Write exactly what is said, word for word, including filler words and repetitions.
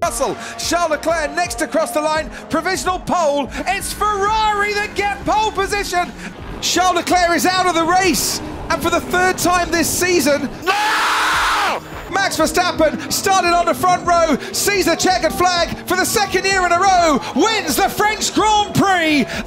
Russell, Charles Leclerc next across the line, provisional pole. It's Ferrari that get pole position. Charles Leclerc is out of the race, and for the third time this season, no! Max Verstappen started on the front row, sees the checkered flag for the second year in a row, wins the French Grand Prix.